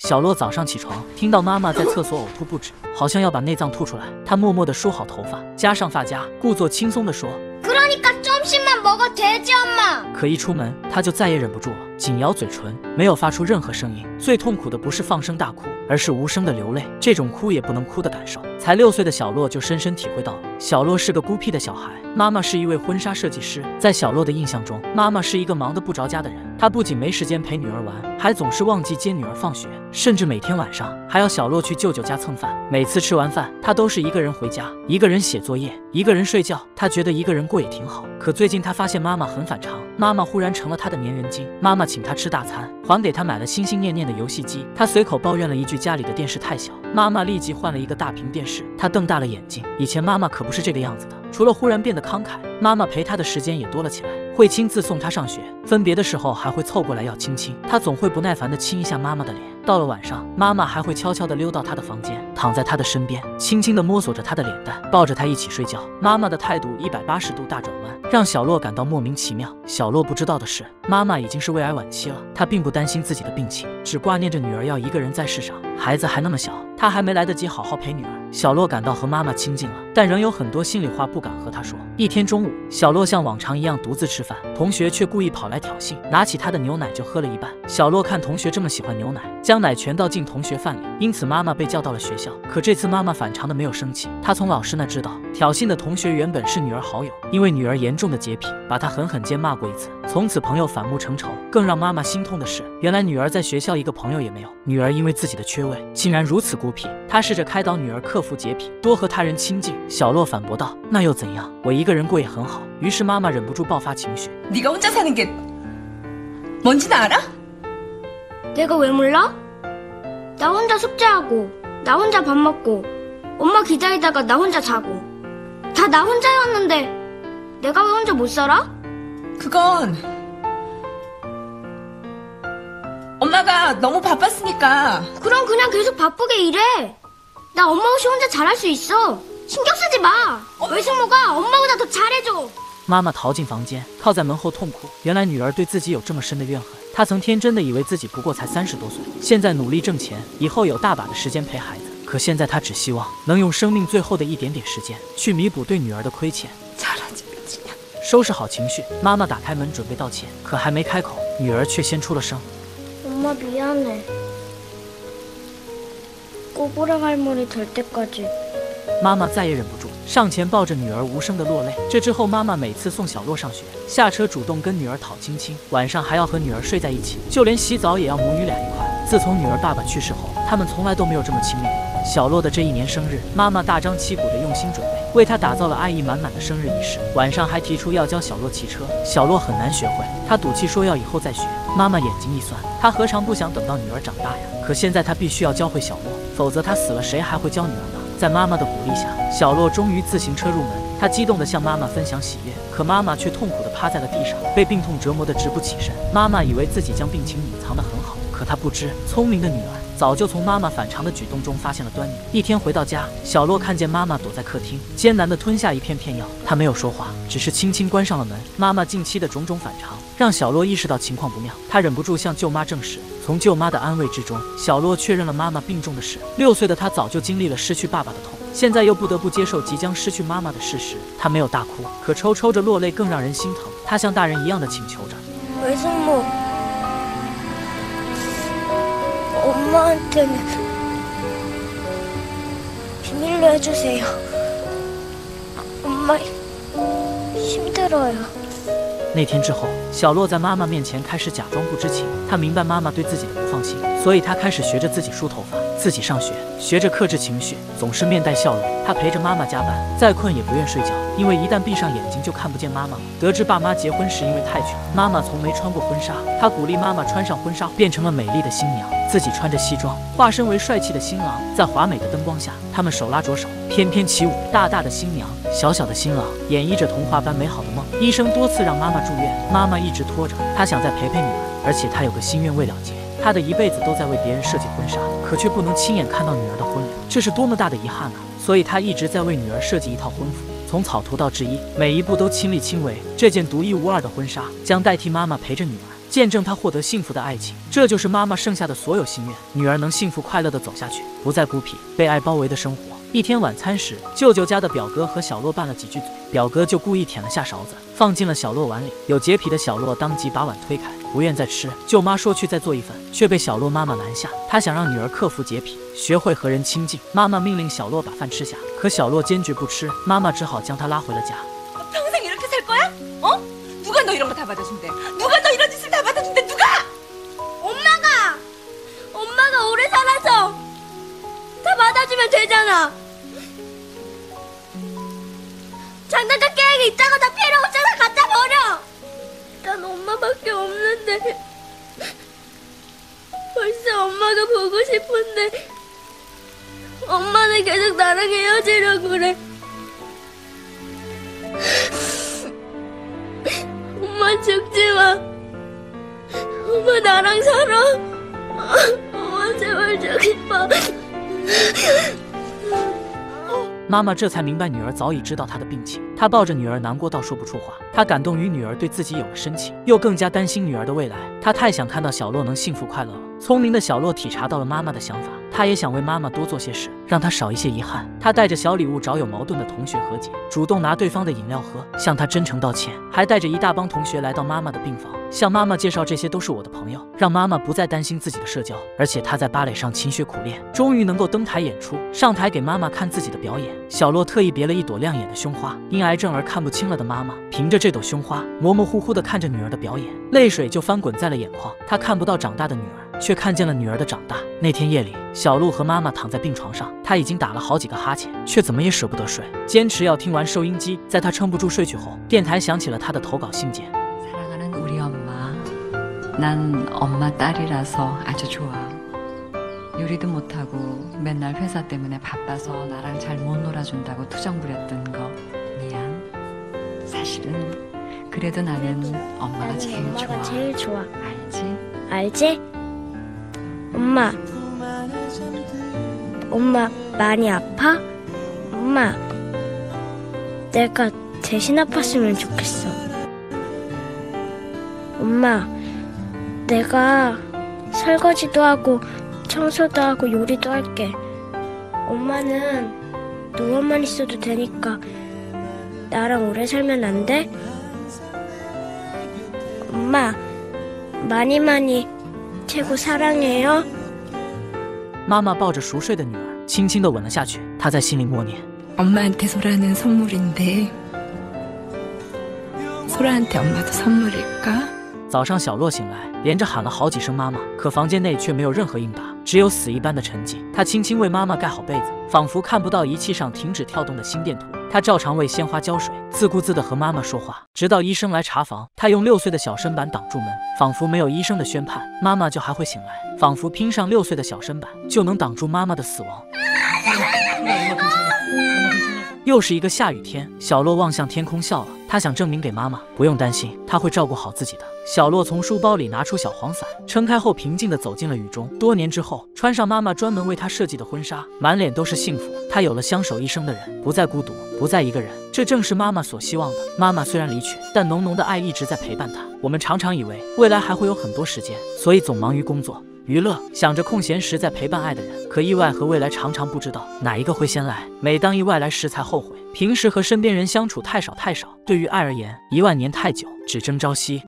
小洛早上起床，听到妈妈在厕所呕吐不止，好像要把内脏吐出来。他默默地梳好头发，加上发夹，故作轻松地说：“可一出门，他就再也忍不住了，紧咬嘴唇，没有发出任何声音。最痛苦的不是放声大哭，而是无声的流泪。这种哭也不能哭的感受，才6岁的小洛就深深体会到了。小洛是个孤僻的小孩，妈妈是一位婚纱设计师。在小洛的印象中，妈妈是一个忙得不着家的人。她不仅没时间陪女儿玩，还总是忘记接女儿放学，甚至每天晚上还要小洛去舅舅家蹭饭。每次吃完饭，她都是一个人回家，一个人写作业，一个人睡觉。她觉得一个人过也挺好。可最近她发现妈妈很反常，妈妈忽然成了她的粘人精。妈妈请她吃大餐，还给她买了心心念念的游戏机。她随口抱怨了一句家里的电视太小，妈妈立即换了一个大屏电视。她瞪大了眼睛，以前妈妈可不是这个样子的。除了忽然变得慷慨，妈妈陪她的时间也多了起来，会亲自送她上学，分别的时候还会凑过来要亲亲。她总会不耐烦地亲一下妈妈的脸。到了晚上，妈妈还会悄悄地溜到她的房间，躺在她的身边，轻轻地摸索着她的脸蛋，抱着她一起睡觉。妈妈的态度180度大转弯，让小洛感到莫名其妙。小洛不知道的是，妈妈已经是胃癌晚期了。她并不担心自己的病情，只挂念着女儿要一个人在世上。孩子还那么小，她还没来得及好好陪女儿。小洛感到和妈妈亲近了，但仍有很多心里话不敢和她说。一天中午，小洛像往常一样独自吃饭，同学却故意跑来挑衅，拿起他的牛奶就喝了一半。小洛看同学这么喜欢牛奶，将奶全倒进同学饭里，因此妈妈被叫到了学校。可这次妈妈反常的没有生气，她从老师那知道挑衅的同学原本是女儿好友，因为女儿严重的洁癖，把她狠狠尖骂过一次，从此朋友反目成仇。更让妈妈心痛的是，原来女儿在学校一个朋友也没有。女儿因为自己的缺位，竟然如此孤僻。她试着开导女儿克服洁癖，多和他人亲近。小洛反驳道：“那又怎样？我一个人过也很好。”于是妈妈忍不住爆发情绪。 네가 혼자 사는 게 뭔지는 알아? 내가 왜 몰라? 나 혼자 숙제하고, 나 혼자 밥 먹고, 엄마 기다리다가 나 혼자 자고. 다 나 혼자였는데 내가 왜 혼자 못 살아? 그건 엄마가 너무 바빴으니까. 그럼 그냥 계속 바쁘게 일해. 나 엄마 없이 혼자 잘할 수 있어. 신경 쓰지 마. 외숙모가 엄마보다 더 잘해줘. 妈妈逃进房间，靠在门后痛哭。原来女儿对自己有这么深的怨恨，她曾天真的以为自己不过才30多岁，现在努力挣钱，以后有大把的时间陪孩子。可现在她只希望能用生命最后的一点点时间，去弥补对女儿的亏欠。收拾好情绪，妈妈打开门准备道歉，可还没开口，女儿却先出了声。 엄마 미안해. 꼬부랑 할머니 될 때까지. 妈妈再也忍不住，上前抱着女儿无声的落泪。这之后，妈妈每次送小洛上学，下车主动跟女儿讨亲亲，晚上还要和女儿睡在一起，就连洗澡也要母女俩一块。自从女儿爸爸去世后，他们从来都没有这么亲密过。小洛的这一年生日，妈妈大张旗鼓的用心准备，为他打造了爱意满满的生日仪式。晚上还提出要教小洛骑车，小洛很难学会，他赌气说要以后再学。妈妈眼睛一酸，他何尝不想等到女儿长大呀？可现在他必须要教会小洛，否则他死了谁还会教女儿呢？在妈妈的鼓励下，小洛终于自行车入门。他激动地向妈妈分享喜悦，可妈妈却痛苦地趴在了地上，被病痛折磨得直不起身。妈妈以为自己将病情隐藏得很好，可她不知，聪明的女儿早就从妈妈反常的举动中发现了端倪。一天回到家，小洛看见妈妈躲在客厅，艰难地吞下一片片药。她没有说话，只是轻轻关上了门。妈妈近期的种种反常，让小洛意识到情况不妙。他忍不住向舅妈证实。从舅妈的安慰之中，小洛确认了妈妈病重的事。6岁的他早就经历了失去爸爸的痛，现在又不得不接受即将失去妈妈的事实。他没有大哭，可抽着落泪更让人心疼。他像大人一样的请求着：“ 외숙모, 엄마한테는 비밀로 해주세요. 엄마 힘들어요. 那天之后，小洛在妈妈面前开始假装不知情。他明白妈妈对自己的不放心，所以他开始学着自己梳头发，自己上学，学着克制情绪，总是面带笑容。他陪着妈妈加班，再困也不愿睡觉，因为一旦闭上眼睛就看不见妈妈了。得知爸妈结婚时因为太穷，妈妈从没穿过婚纱，他鼓励妈妈穿上婚纱，变成了美丽的新娘，自己穿着西装，化身为帅气的新郎。在华美的灯光下，他们手拉着手，翩翩起舞。大大的新娘，小小的新郎，演绎着童话般美好的梦。医生多次让妈妈住院，妈妈一直拖着，她想再陪陪女儿，而且她有个心愿未了结。她的一辈子都在为别人设计婚纱，可却不能亲眼看到女儿的婚礼，这是多么大的遗憾啊！所以她一直在为女儿设计一套婚服，从草图到制衣，每一步都亲力亲为。这件独一无二的婚纱将代替妈妈陪着女儿见证她获得幸福的爱情。这就是妈妈剩下的所有心愿，女儿能幸福快乐地走下去，不再孤僻，被爱包围的生活。一天晚餐时，舅舅家的表哥和小洛拌了几句嘴，表哥就故意舔了下勺子，放进了小洛碗里。有洁癖的小洛当即把碗推开，不愿再吃。舅妈说去再做一份，却被小洛妈妈拦下。她想让女儿克服洁癖，学会和人亲近。妈妈命令小洛把饭吃下，可小洛坚决不吃，妈妈只好将他拉回了家。 평생 이렇게 살 거야? 어? 누가 너 이런 거 다 받아준대? 누가 너 이런 짓을 다 받아준대? 누가? 엄마가 오래 살아서 다 받아주면 되잖아. 장난감 깨약이 있다가 다 필요 없잖아. 갖다 버려. 난 엄마밖에 없는데 벌써 엄마가 보고 싶은데 엄마는 계속 나랑 헤어지려고 그래. 엄마 죽지 마. 엄마 나랑 살아. 엄마 제발 죽지 마. 妈妈这才明白女儿早已知道她的病情，她抱着女儿难过到说不出话。她感动于女儿对自己有了深情，又更加担心女儿的未来。她太想看到小洛能幸福快乐了。聪明的小洛体察到了妈妈的想法，他也想为妈妈多做些事，让她少一些遗憾。他带着小礼物找有矛盾的同学和解，主动拿对方的饮料喝，向她真诚道歉，还带着一大帮同学来到妈妈的病房，向妈妈介绍这些都是我的朋友，让妈妈不再担心自己的社交。而且他在芭蕾上勤学苦练，终于能够登台演出，上台给妈妈看自己的表演。小洛特意别了一朵亮眼的胸花，因癌症而看不清了的妈妈，凭着这朵胸花，模模糊糊地看着女儿的表演，泪水就翻滚在了眼眶。她看不到长大的女儿，却看见了女儿的长大。那天夜里，小鹿和妈妈躺在病床上，她已经打了好几个哈欠，却怎么也舍不得睡，坚持要听完收音机。在她撑不住睡去后，电台响起了她的投稿信件。 사랑하는 우리 엄마. 난 엄마 딸이라서 아주 좋아. 요리도 못하고 맨날 회사 때문에 바빠서 나랑 잘 못 놀아준다고 투정 부렸던 거 미안. 사실은 그래도 나는 엄마가 제일 좋아. 엄마가 제일 좋아. 알지? 알지? 엄마 많이 아파? 엄마 내가 대신 아팠으면 좋겠어. 엄마 내가 설거지도 하고 청소도 하고 요리도 할게. 엄마는 누워만 있어도 되니까 나랑 오래 살면 안 돼? 엄마 많이 최고 사랑해요. 妈妈抱着熟睡的女儿，轻轻地吻了下去。她在心里默念 엄마한테 소라는 선물인데 소라한테 엄마도 선물일까? 早上，小洛醒来，连着喊了好几声妈妈，可房间内却没有任何应答，只有死一般的沉寂。他轻轻为妈妈盖好被子，仿佛看不到仪器上停止跳动的心电图。他照常为鲜花浇水，自顾自地和妈妈说话，直到医生来查房，他用6岁的小身板挡住门，仿佛没有医生的宣判，妈妈就还会醒来，仿佛拼上6岁的小身板就能挡住妈妈的死亡。又是一个下雨天，小洛望向天空笑了。他想证明给妈妈，不用担心，他会照顾好自己的。小洛从书包里拿出小黄伞，撑开后平静地走进了雨中。多年之后，穿上妈妈专门为他设计的婚纱，满脸都是幸福。他有了相守一生的人，不再孤独，不再一个人。这正是妈妈所希望的。妈妈虽然离去，但浓浓的爱一直在陪伴他。我们常常以为未来还会有很多时间，所以总忙于工作、娱乐，想着空闲时再陪伴爱的人。可意外和未来常常不知道哪一个会先来。每当意外来时才后悔，平时和身边人相处太少。对于爱而言，1万年太久，只争朝夕。